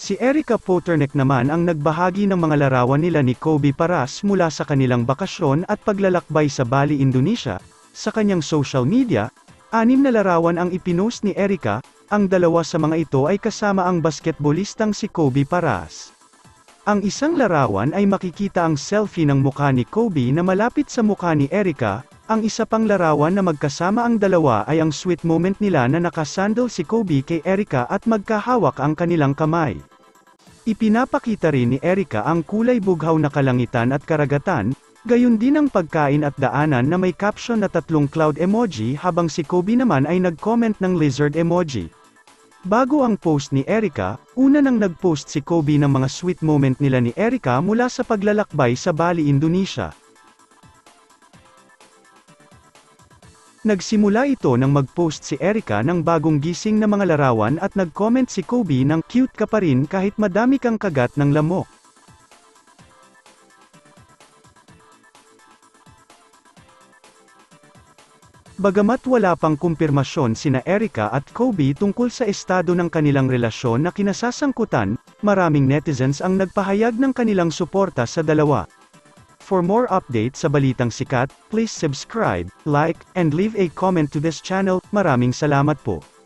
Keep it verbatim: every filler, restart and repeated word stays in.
Si Erika Poturnak naman ang nagbahagi ng mga larawan nila ni Kobe Paras mula sa kanilang bakasyon at paglalakbay sa Bali, Indonesia. Sa kanyang social media, anim na larawan ang ipinost ni Erika, ang dalawa sa mga ito ay kasama ang basketballistang si Kobe Paras. Ang isang larawan ay makikita ang selfie ng mukha ni Kobe na malapit sa mukha ni Erika. Ang isa pang larawan na magkasama ang dalawa ay ang sweet moment nila na nakasandal si Kobe kay Erika at magkahawak ang kanilang kamay. Ipinapakita rin ni Erika ang kulay bughaw na kalangitan at karagatan, gayon din ang pagkain at daanan na may caption na tatlong cloud emoji habang si Kobe naman ay nag-comment ng lizard emoji. Bago ang post ni Erika, una nang nag-post si Kobe ng mga sweet moment nila ni Erika mula sa paglalakbay sa Bali, Indonesia. Nagsimula ito nang mag-post si Erika ng bagong gising na mga larawan at nag-comment si Kobe ng cute ka pa rin kahit madami kang kagat ng lamok. Bagamat wala pang kumpirmasyon sina Erika at Kobe tungkol sa estado ng kanilang relasyon na kinasasangkutan, maraming netizens ang nagpahayag ng kanilang suporta sa dalawa. For more updates sa balitang sikat, please subscribe, like, and leave a comment to this channel. Maraming salamat po.